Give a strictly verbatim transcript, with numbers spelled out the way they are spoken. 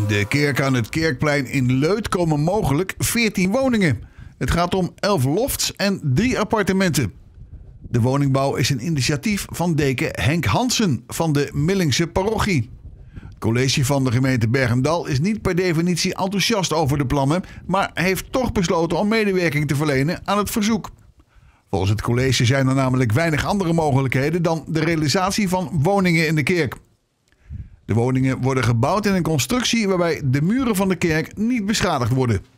De kerk aan het Kerkplein in Leuth komen mogelijk veertien woningen. Het gaat om elf lofts en drie appartementen. De woningbouw is een initiatief van deken Henk Hansen van de Millingse parochie. Het college van de gemeente Bergendal is niet per definitie enthousiast over de plannen, maar heeft toch besloten om medewerking te verlenen aan het verzoek. Volgens het college zijn er namelijk weinig andere mogelijkheden dan de realisatie van woningen in de kerk. De woningen worden gebouwd in een constructie waarbij de muren van de kerk niet beschadigd worden.